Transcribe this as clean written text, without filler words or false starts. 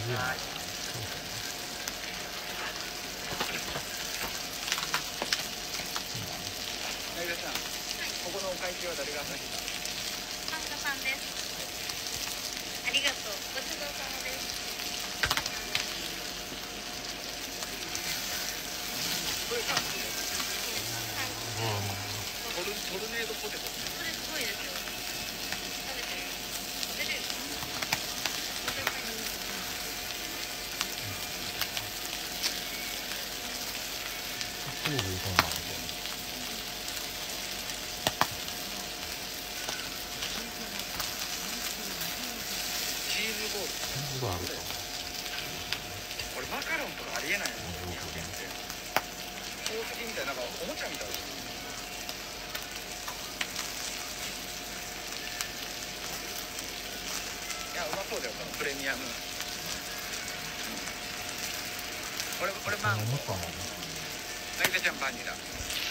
じやん。 成田さん、ここのお会計は誰が先だ？ パンダさんです。ありがとう。ごちそうさまです。 これ韓国です。トルネードポテト。 これすごいですよ。食べてる。食べれる。 すぐ食い込んだんで。 チーズボール。 チーズがあると。 これマカロンとかありえないよね。宝石みたいな、なんかおもちゃみたい。いや、うまそうだよ、このプレミアム。これマンゴー。成田ちゃんバニラ。